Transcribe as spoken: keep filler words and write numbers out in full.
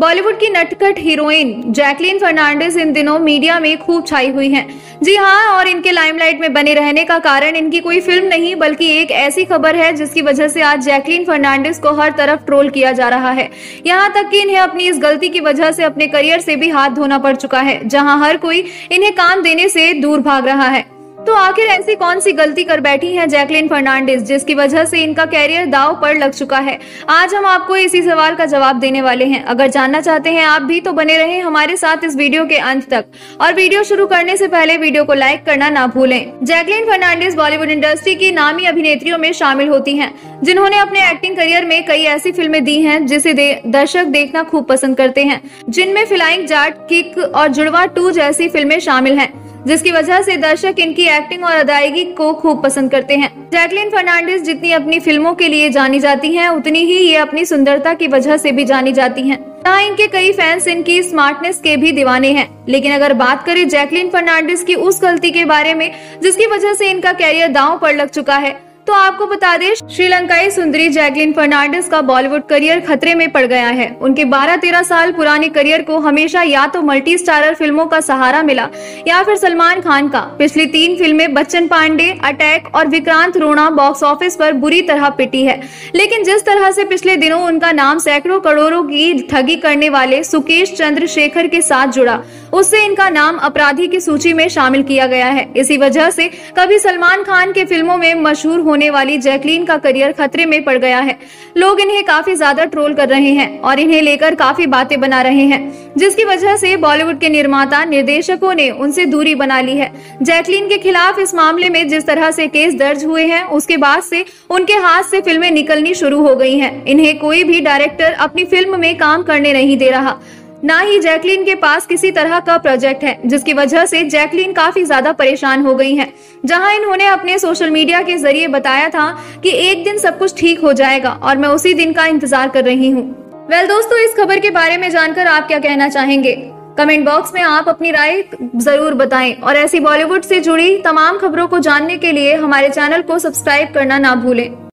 बॉलीवुड की नटखट heroine Jacqueline Fernandes इन दिनों मीडिया में खूब छाई हुई हैं। जी हां, और इनके लाइमलाइट में बने रहने का कारण इनकी कोई फिल्म नहीं बल्कि एक ऐसी खबर है जिसकी वजह से आज जैकलीन फर्नांडिस को हर तरफ ट्रोल किया जा रहा है। यहां तक कि इन्हें अपनी इस गलती की वजह से अपने करियर से भी हाथ धोना पड़ चुका है, जहां हर कोई इन्हें काम देने से दूर भाग रहा है। तो आखिर ऐसी कौन सी गलती कर बैठी हैं जैकलीन फर्नांडिस जिसकी वजह से इनका कैरियर दांव पर लग चुका है? आज हम आपको इसी सवाल का जवाब देने वाले हैं। अगर जानना चाहते हैं आप भी तो बने रहें हमारे साथ इस वीडियो के अंत तक। और वीडियो शुरू करने से पहले वीडियो को लाइक करना ना भूलें। जैकलीन फर्नांडिस बॉलीवुड इंडस्ट्री की नामी अभिनेत्रियों में शामिल होती हैं, जिन्होंने अपने एक्टिंग करियर में कई ऐसी फिल्में दी हैं जिसे दे, दर्शक देखना खूब पसंद करते हैं, जिनमें फ्लाइंग जाट, किक और जुड़वा टू जैसी फिल्में शामिल हैं, जिसकी वजह से दर्शक इनकी एक्टिंग और अदायगी को खूब पसंद करते हैं। जैकलीन फर्नांडिस जितनी अपनी फिल्मों के लिए जानी जाती हैं, उतनी ही ये अपनी सुंदरता की वजह से भी जानी जाती हैं। यहाँ इनके कई फैंस इनकी स्मार्टनेस के भी दीवाने हैं। लेकिन अगर बात करें जैकलीन फर्नांडिस की उस गलती के बारे में जिसकी वजह से इनका कैरियर दांव पर लग चुका है, तो आपको बता दें श्रीलंकाई सुंदरी जैकलीन फर्नांडिस का बॉलीवुड करियर खतरे में पड़ गया है। उनके बारह तेरह साल पुराने करियर को हमेशा या तो मल्टी स्टारर फिल्मों का सहारा मिला या फिर सलमान खान का। पिछली तीन फिल्में बच्चन पांडे, अटैक और विक्रांत रोना बॉक्स ऑफिस पर बुरी तरह पिटी है। लेकिन जिस तरह से पिछले दिनों उनका नाम सैकड़ों करोड़ों की ठगी करने वाले सुकेश चंद्रशेखर के साथ जुड़ा, उससे इनका नाम अपराधी की सूची में शामिल किया गया है। इसी वजह से कभी सलमान खान के फिल्मों में मशहूर होने वाली जैकलीन का करियर खतरे में पड़ गया है। लोग इन्हें काफी ज्यादा ट्रोल कर रहे हैं और इन्हें लेकर काफी बातें बना रहे हैं, जिसकी वजह से बॉलीवुड के निर्माता निर्देशकों ने उनसे दूरी बना ली है। जैकलीन के खिलाफ इस मामले में जिस तरह से केस दर्ज हुए हैं, उसके बाद से उनके हाथ से फिल्में निकलनी शुरू हो गई हैं। इन्हें कोई भी डायरेक्टर अपनी फिल्म में काम करने नहीं दे रहा, ना ही जैकलीन के पास किसी तरह का प्रोजेक्ट है, जिसकी वजह से जैकलीन काफी ज्यादा परेशान हो गई हैं। जहां इन्होंने अपने सोशल मीडिया के जरिए बताया था कि एक दिन सब कुछ ठीक हो जाएगा और मैं उसी दिन का इंतजार कर रही हूं। वेल दोस्तों, इस खबर के बारे में जानकर आप क्या कहना चाहेंगे? कमेंट बॉक्स में आप अपनी राय जरूर बताएं और ऐसी बॉलीवुड से जुड़ी तमाम खबरों को जानने के लिए हमारे चैनल को सब्सक्राइब करना ना भूलें।